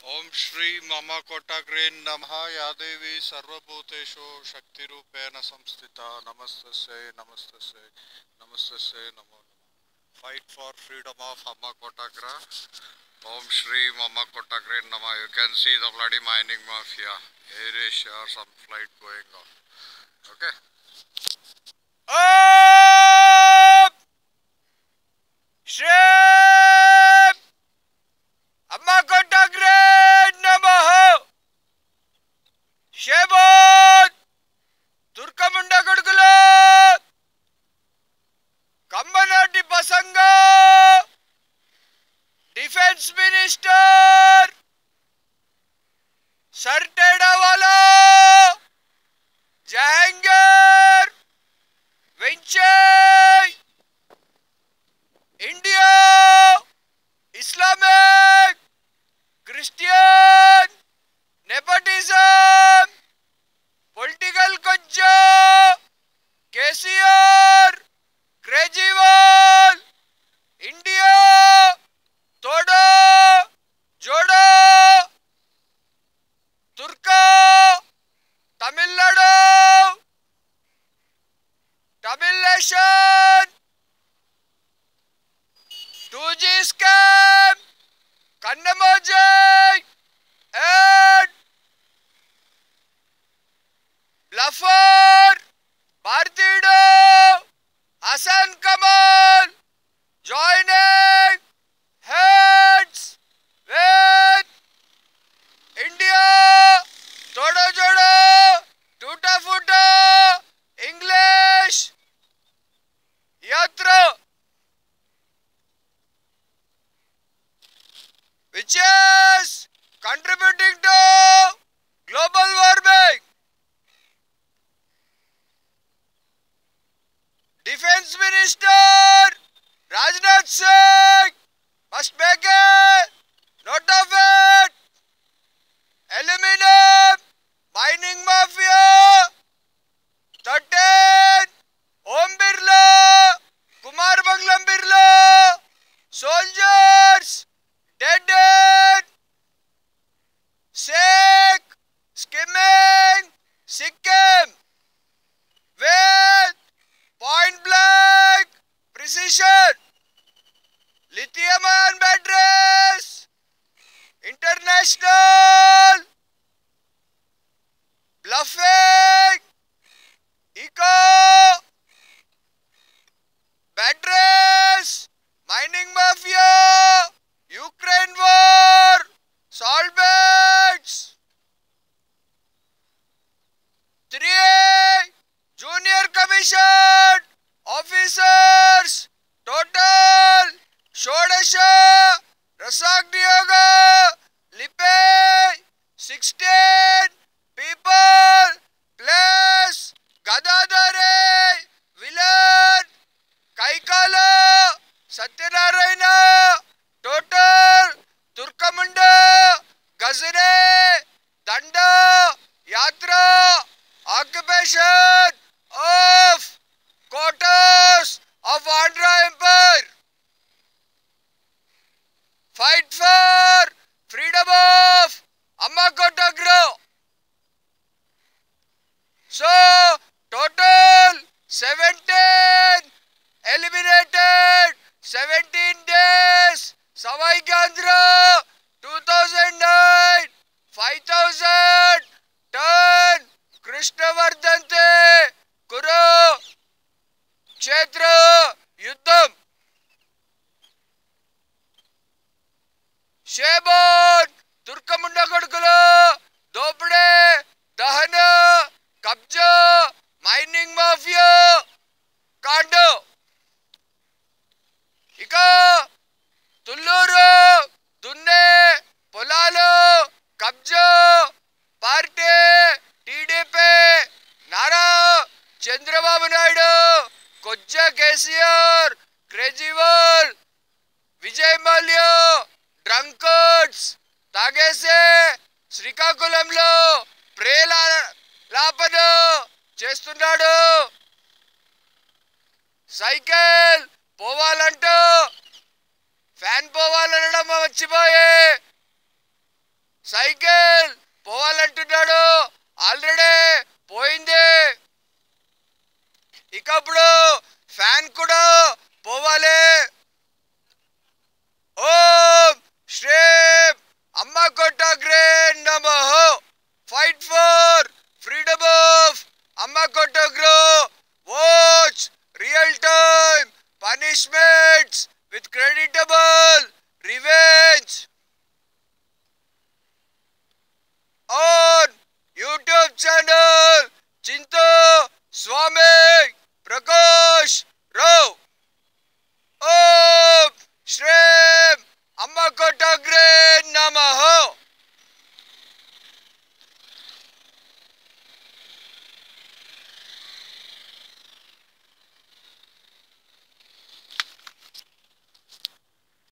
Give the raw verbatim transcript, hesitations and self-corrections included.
ओम श्री मम कोटग्रे नमः या देवी सर्वभूतेषु शक्तिरूपेण संस्थिता नमस्तस्यै नमस्तस्यै नमस्तस्यै नमो नमः fight for freedom of Amma Kotagra. Om Shri Mama Kotagra Nama. You can see the bloody mining mafia. Here is sure some flight going on. Okay. Om Shri Amma Kotagra Namaha. Shebot Turkamunda Kodukula Kambanati Pasanga Defense Minister Sartedawala Jahangir Vinchay India Islamic Christian Nepotism Political Kujja K C R Kejriwal India Toda Joda Turka Tamil Nadu Tamil Nation two G scam Kannamojai and Bluffer Partido Hassan Kamal joining hands with India Todo Jodo Tuta Futa English Yatra which is contributing to global warming. Defense Minister Rajnath Singh must make a note of it. Eliminate mining mafia. thirteen Om Birla, Kumar Banglam Birla, soldiers dead in sick, skimming, Sikkim with point blank precision, lithium ion batteries, international, bluffing, eco, batteries, mining mafia, Ukraine war, salt beds, three junior commission officers, total Shodasha Rasagniyoga Lipe sixteen people plus Gadadare Villain Kaikala Satyanarayana total Turkamunda Gazare Danda Yatra occupation of quarters of Andhra Empire. Fight for freedom of Amma Kotagra. So, total seventeen eliminated, seventeen days, Savai Gandhra, two thousand nine, five thousand ton, Krishnavardhante, Kuru, Kshetra, Yuddham. Shebon, Turkamunda Kodukula, Dopade, Dahana, Kabja, mining mafia, Kando. Ika, Tulluru, Dunne, Polalu, Kabja, Party, T D P, Nara, Chandrababu Naidu, Kojja K C R, Kejriwal, Vijay Mallya, drunkards, తాగేసే శ్రీకాకుళంలో ప్రేలాపన చేస్తున్నాడు. Cycle పోవాలంటూ fan పోవాలనడం మర్చిపోయి